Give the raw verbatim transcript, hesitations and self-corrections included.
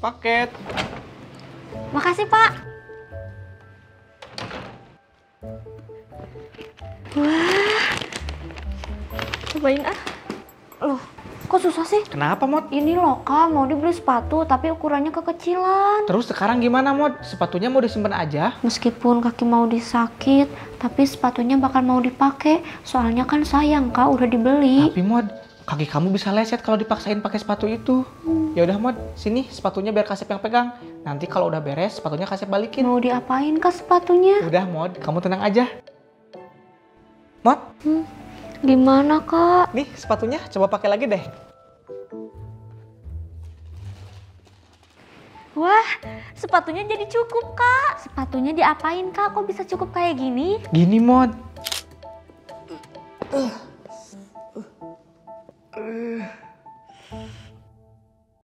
paket. Makasih, Pak. Wah. Cobain ah. Loh, kok susah sih? Kenapa, Mod? Ini loh, Kak, mau dibeli sepatu tapi ukurannya kekecilan. Terus sekarang gimana, Mod? Sepatunya mau disimpan aja? Meskipun kaki mau disakit, tapi sepatunya bakal mau dipakai. Soalnya kan sayang, Kak, udah dibeli. Tapi, Mod, kaki kamu bisa leset kalau dipaksain pakai sepatu itu. Hmm. Ya udah, Mod, sini sepatunya biar Kasep yang pegang. Nanti kalau udah beres, sepatunya Kasep balikin. Mau diapain, Kak, sepatunya? Udah, Mod, kamu tenang aja. Mod, Hmm, gimana, Kak? nih sepatunya, coba pakai lagi deh. Wah, sepatunya jadi cukup, Kak. Sepatunya diapain, Kak? Kok bisa cukup kayak gini? Gini, Mod. Uh.